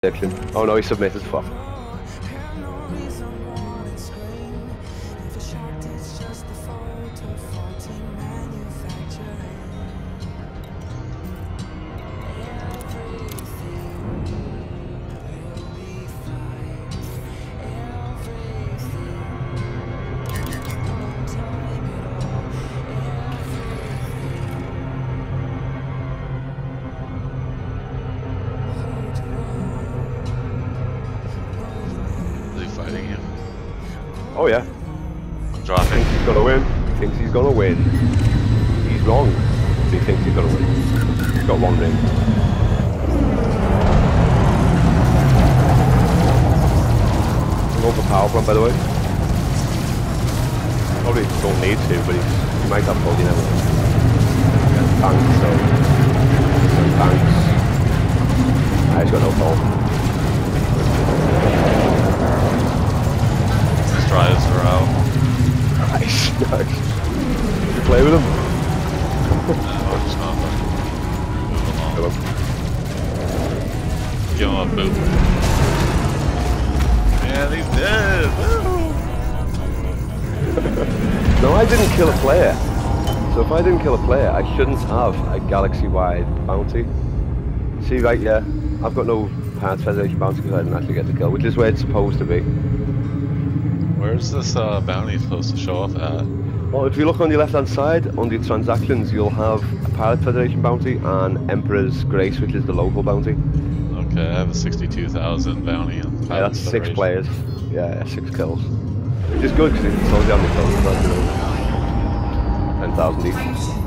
section. Oh no, he submitted. Fuck. Fighting you. Oh yeah. I'm dropping. Thinks he's gonna win. He thinks he's gonna win. He's wrong. He thinks he's gonna win. He's got one ring. Go for power plant, by the way. Probably don't need to, but he might have body now. Yeah, tanks, so tanks. He's got no fault. Drives are out. Nice, nice. Did you play with him? No, I'm just gonna fucking move along. Give him a boot. Man, he's dead! No, I didn't kill a player. So if I didn't kill a player, I shouldn't have a galaxy-wide bounty. See, right, yeah, I've got no Pirates Federation bounty because I didn't actually get the kill, which is where it's supposed to be. Where's this bounty supposed to show up at? Well, if you look on the left-hand side, under the transactions, you'll have a Pirate Federation bounty and Emperor's Grace, which is the local bounty. Okay, I have a 62,000 bounty on Yeah, that's 6 players. Yeah, 6 kills. Which is good because it tells you how many kills you've got, you know. 10,000 each.